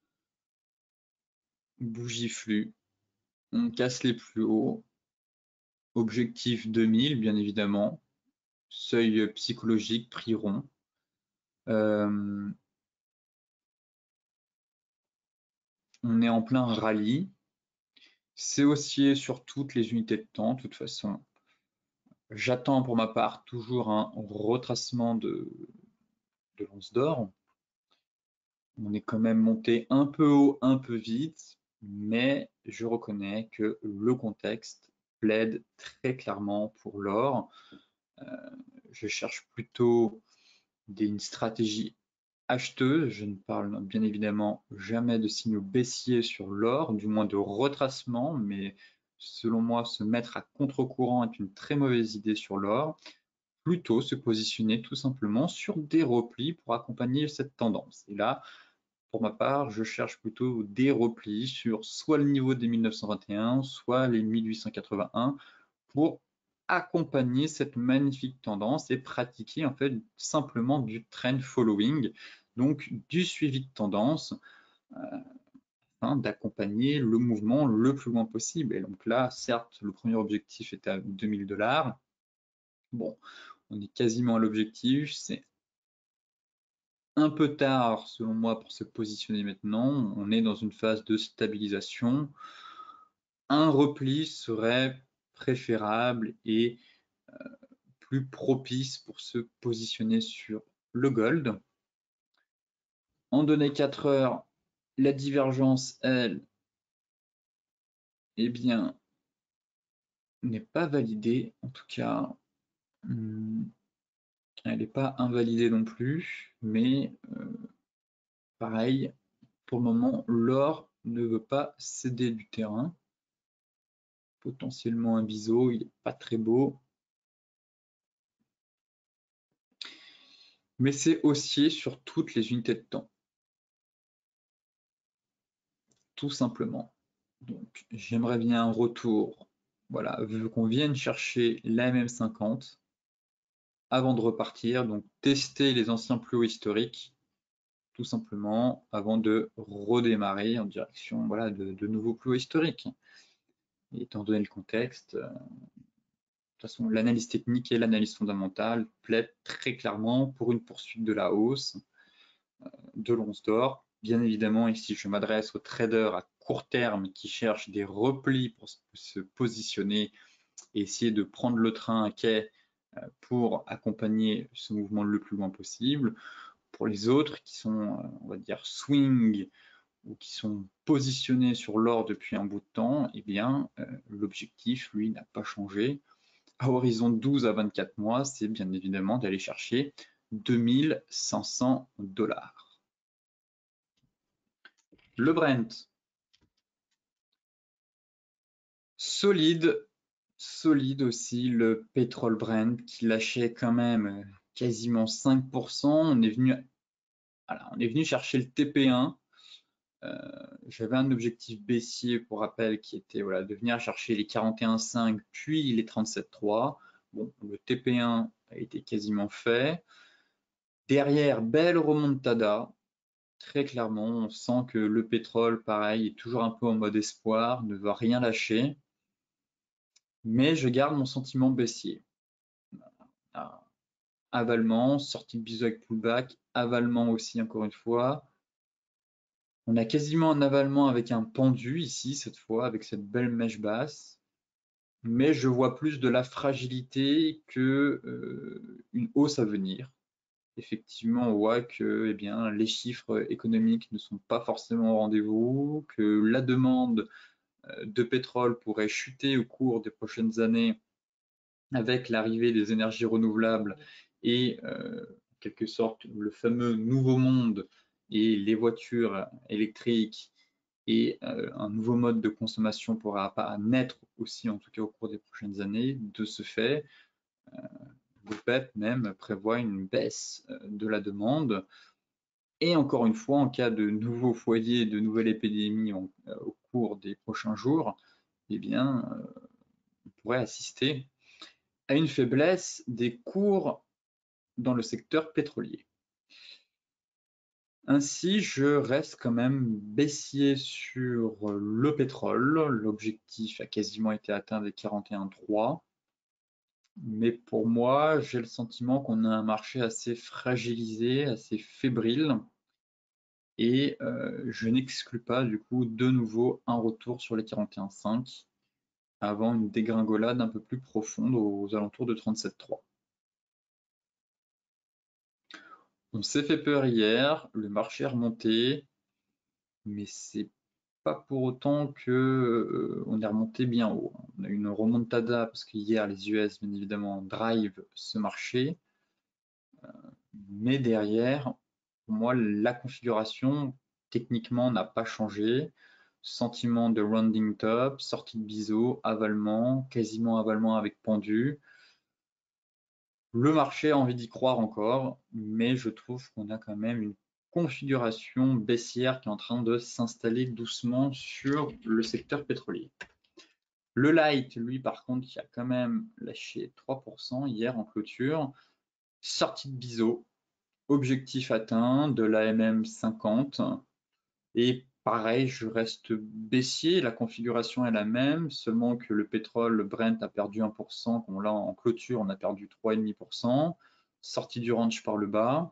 bougie flux, on casse les plus hauts, objectif deux mille bien évidemment, seuil psychologique, prix rond. Euh, on est en plein rallye. C'est haussier sur toutes les unités de temps, de toute façon. J'attends pour ma part toujours un retracement de, de l'once d'or. On est quand même monté un peu haut, un peu vite, mais je reconnais que le contexte plaide très clairement pour l'or. Euh, je cherche plutôt des, une stratégie acheteuse. Je ne parle bien évidemment jamais de signaux baissiers sur l'or, du moins de retracement, mais selon moi, se mettre à contre-courant est une très mauvaise idée sur l'or. Plutôt se positionner tout simplement sur des replis pour accompagner cette tendance. Et là, pour ma part, je cherche plutôt des replis sur soit le niveau des mille neuf cent vingt et un, soit les mille huit cent quatre-vingt-un pour accompagner cette magnifique tendance et pratiquer en fait simplement du trend following, donc du suivi de tendance, euh, afin d'accompagner le mouvement le plus loin possible. Et donc là, certes, le premier objectif est à deux mille dollars. Bon, on est quasiment à l'objectif, c'est un peu tard selon moi pour se positionner maintenant, on est dans une phase de stabilisation. Un repli serait préférable et euh, plus propice pour se positionner sur le gold. En données quatre heures, la divergence, elle, eh bien, n'est pas validée. En tout cas, hum, elle n'est pas invalidée non plus, mais euh, pareil, pour le moment, l'or ne veut pas céder du terrain. Potentiellement un biseau, il n'est pas très beau. Mais c'est haussier sur toutes les unités de temps. Tout simplement. Donc, j'aimerais bien un retour. Voilà, vu qu'on vienne chercher la M M cinquante avant de repartir, donc tester les anciens plus hauts historiques tout simplement avant de redémarrer en direction voilà, de, de nouveaux plus hauts historiques. Et étant donné le contexte, euh, de toute façon, l'analyse technique et l'analyse fondamentale plaident très clairement pour une poursuite de la hausse euh, de l'once d'or. Bien évidemment, ici, je m'adresse aux traders à court terme qui cherchent des replis pour se positionner et essayer de prendre le train à quai pour accompagner ce mouvement le plus loin possible. Pour les autres qui sont, on va dire, swing ou qui sont positionnés sur l'or depuis un bout de temps, eh bien, euh, l'objectif, lui, n'a pas changé. À horizon de douze à vingt-quatre mois, c'est bien évidemment d'aller chercher deux mille cinq cents dollars. Le Brent, solide, solide aussi, le pétrole Brent qui lâchait quand même quasiment cinq pour cent. On est venu, voilà, on est venu chercher le T P un. Euh, J'avais un objectif baissier pour rappel qui était voilà, de venir chercher les quarante et un virgule cinq puis les trente-sept virgule trois. Bon, le T P un a été quasiment fait. Derrière, belle remontada. Très clairement, on sent que le pétrole, pareil, est toujours un peu en mode espoir, ne va rien lâcher. Mais je garde mon sentiment baissier. Ah, avalement, sortie de biseau avec pullback, avalement aussi, encore une fois. On a quasiment un avalement avec un pendu ici, cette fois, avec cette belle mèche basse. Mais je vois plus de la fragilité que euh, une hausse à venir. Effectivement, on voit que eh bien, les chiffres économiques ne sont pas forcément au rendez-vous, que la demande de pétrole pourrait chuter au cours des prochaines années avec l'arrivée des énergies renouvelables et euh, en quelque sorte le fameux nouveau monde et les voitures électriques et euh, un nouveau mode de consommation pourra pas naître aussi, en tout cas au cours des prochaines années. De ce fait, euh, l'OPEP même prévoit une baisse de la demande. Et encore une fois, en cas de nouveaux foyers, de nouvelles épidémies en, euh, au cours des prochains jours, eh bien, euh, on pourrait assister à une faiblesse des cours dans le secteur pétrolier. Ainsi, je reste quand même baissier sur le pétrole. L'objectif a quasiment été atteint des quarante et un virgule trois. Mais pour moi, j'ai le sentiment qu'on a un marché assez fragilisé, assez fébrile. Et euh, je n'exclus pas du coup de nouveau un retour sur les quarante et un virgule cinq avant une dégringolade un peu plus profonde aux alentours de trente-sept virgule trois. On s'est fait peur hier, le marché est remonté, mais c'est pas pour autant que euh, on est remonté bien haut. On a eu une remontada parce que hier les U S bien évidemment drive ce marché, euh, mais derrière, pour moi la configuration techniquement n'a pas changé. Sentiment de rounding top, sortie de biseau, avalement, quasiment avalement avec pendu. Le marché a envie d'y croire encore, mais je trouve qu'on a quand même une configuration baissière qui est en train de s'installer doucement sur le secteur pétrolier. Le light, lui, par contre, qui a quand même lâché trois pour cent hier en clôture, sortie de biseau, objectif atteint de l'A M M cinquante, et pareil, je reste baissier, la configuration est la même, seulement que le pétrole, le Brent a perdu un pour cent, comme là en clôture, on a perdu trois virgule cinq pour cent, sortie du range par le bas,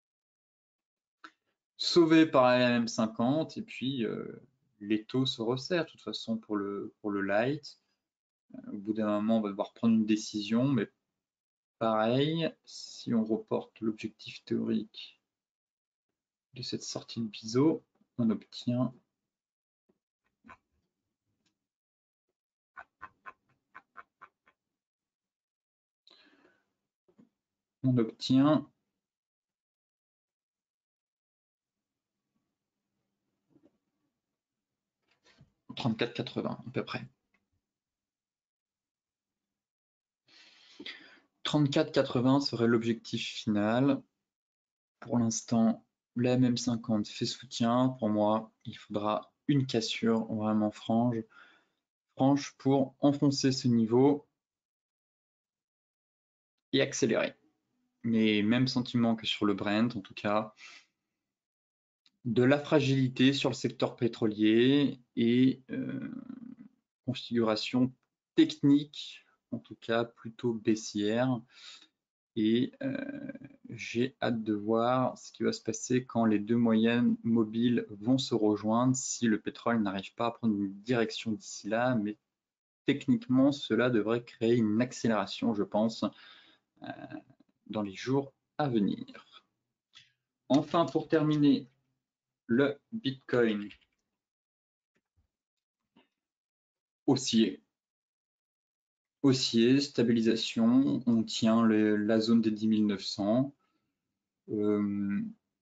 sauvé par la M M cinquante, et puis euh, les taux se resserrent de toute façon pour le, pour le light. Au bout d'un moment, on va devoir prendre une décision, mais pareil, si on reporte l'objectif théorique de cette sortie de biseau, on obtient on obtient trente-quatre virgule quatre-vingts à peu près. trente-quatre virgule quatre-vingts serait l'objectif final. Pour l'instant, la M M cinquante fait soutien. Pour moi, il faudra une cassure vraiment franche, franche pour enfoncer ce niveau et accélérer. Mais même sentiment que sur le Brent, en tout cas, de la fragilité sur le secteur pétrolier et euh, configuration technique, en tout cas plutôt baissière. Et euh, j'ai hâte de voir ce qui va se passer quand les deux moyennes mobiles vont se rejoindre, si le pétrole n'arrive pas à prendre une direction d'ici là, mais techniquement, cela devrait créer une accélération, je pense, euh, dans les jours à venir. Enfin, pour terminer, le Bitcoin haussier. Haussier, stabilisation, on tient le, la zone des dix mille neuf cents. Euh,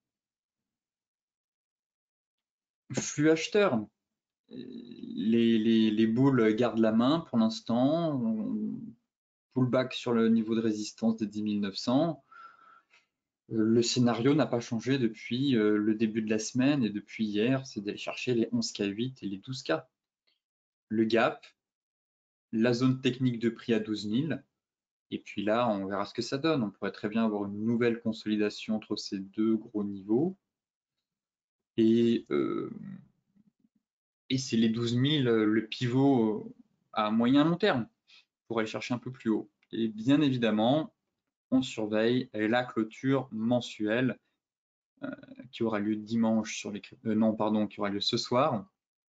flux acheteur, les, les, les boules gardent la main pour l'instant. Pullback sur le niveau de résistance des dix mille neuf cents. Le scénario n'a pas changé depuis le début de la semaine et depuis hier, c'est d'aller chercher les onze K huit et les douze K. Le gap, la zone technique de prix à douze mille, et puis là, on verra ce que ça donne. On pourrait très bien avoir une nouvelle consolidation entre ces deux gros niveaux. Et, euh, et c'est les douze mille, le pivot à moyen long terme, pour aller chercher un peu plus haut. Et bien évidemment, on surveille la clôture mensuelle euh, qui aura lieu dimanche sur les euh, non pardon qui aura lieu ce soir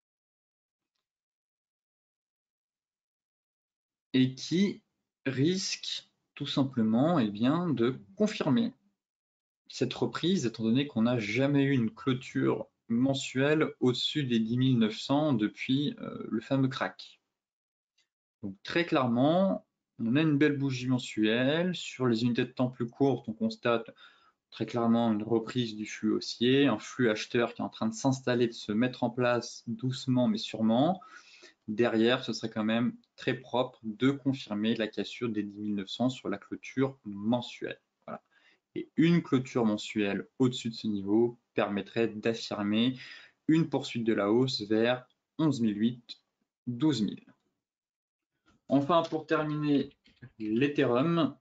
et qui risque tout simplement eh bien, de confirmer cette reprise, étant donné qu'on n'a jamais eu une clôture mensuelle au-dessus des dix mille neuf cents depuis euh, le fameux crack. Donc très clairement, on a une belle bougie mensuelle. Sur les unités de temps plus courtes, on constate très clairement une reprise du flux haussier, un flux acheteur qui est en train de s'installer, de se mettre en place doucement mais sûrement. Derrière, ce serait quand même très propre de confirmer la cassure des dix mille neuf cents sur la clôture mensuelle. Voilà. Et une clôture mensuelle au-dessus de ce niveau permettrait d'affirmer une poursuite de la hausse vers onze mille huit, douze mille. Enfin, pour terminer, l'Ethereum,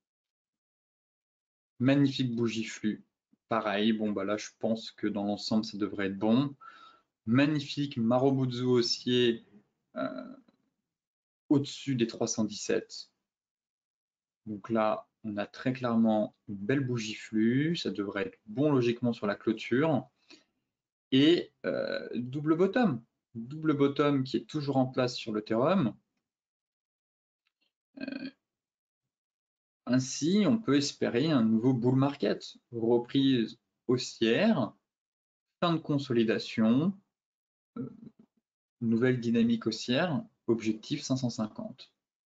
magnifique bougie flux. Pareil, bon bah là je pense que dans l'ensemble ça devrait être bon. Magnifique Marubozu haussier euh, au-dessus des trois cent dix-sept. Donc là, on a très clairement une belle bougie flux, ça devrait être bon logiquement sur la clôture. Et euh, double bottom, double bottom qui est toujours en place sur l'Ethereum. Euh, ainsi, on peut espérer un nouveau bull market, reprise haussière, fin de consolidation, euh, nouvelle dynamique haussière, objectif cinq cent cinquante.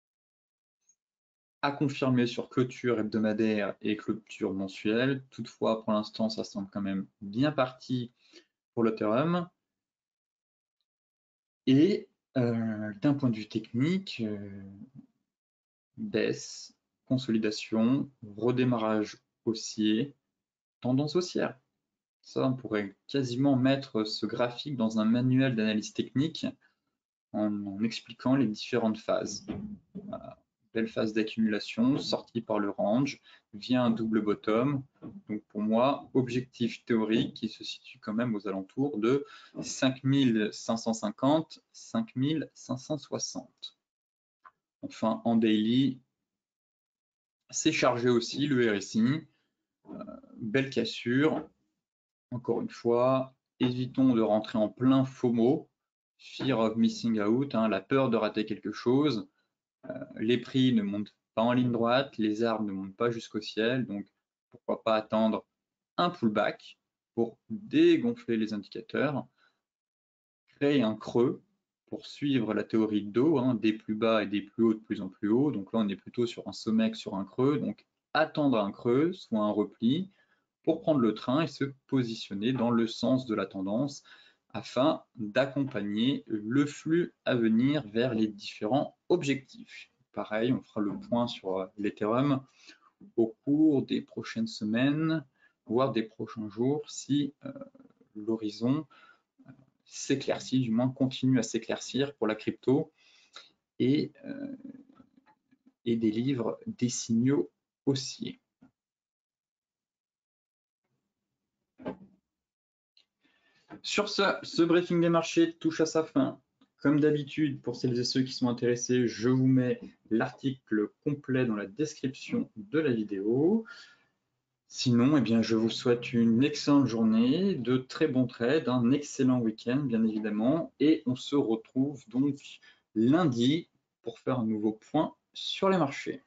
À confirmer sur clôture hebdomadaire et clôture mensuelle. Toutefois, pour l'instant, ça semble quand même bien parti pour l'Ethereum. Et euh, d'un point de vue technique, euh, baisse, consolidation, redémarrage haussier, tendance haussière. Ça, on pourrait quasiment mettre ce graphique dans un manuel d'analyse technique en, en expliquant les différentes phases. Voilà. Belle phase d'accumulation, sortie par le range, via un double bottom. Donc pour moi, objectif théorique qui se situe quand même aux alentours de cinq mille cinq cent cinquante, cinq mille cinq cent soixante. Enfin, en daily, c'est chargé aussi le R S I. Euh, belle cassure. Encore une fois, évitons de rentrer en plein FOMO, fear of missing out, hein, la peur de rater quelque chose. Euh, les prix ne montent pas en ligne droite, les arbres ne montent pas jusqu'au ciel, donc pourquoi pas attendre un pullback pour dégonfler les indicateurs, créer un creux pour suivre la théorie de dos, hein, des plus bas et des plus hauts de plus en plus haut. Donc là, on est plutôt sur un sommet que sur un creux. Donc attendre un creux, soit un repli, pour prendre le train et se positionner dans le sens de la tendance afin d'accompagner le flux à venir vers les différents objectifs. Pareil, on fera le point sur l'Ethereum au cours des prochaines semaines, voire des prochains jours, si euh, l'horizon s'éclaircit, du moins continue à s'éclaircir pour la crypto et, euh, et délivre des signaux haussiers. Sur ce, ce briefing des marchés touche à sa fin. Comme d'habitude, pour celles et ceux qui sont intéressés, je vous mets l'article complet dans la description de la vidéo. Sinon, eh bien, je vous souhaite une excellente journée, de très bons trades, un excellent week-end, bien évidemment, et on se retrouve donc lundi pour faire un nouveau point sur les marchés.